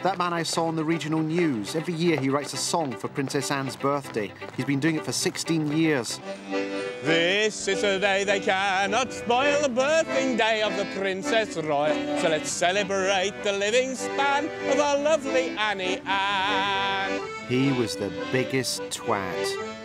That man I saw on the regional news. Every year he writes a song for Princess Anne's birthday. He's been doing it for 16 years. This is a day they cannot spoil, the birthing day of the Princess Royal. So let's celebrate the living span of our lovely Annie Anne. He was the biggest twat.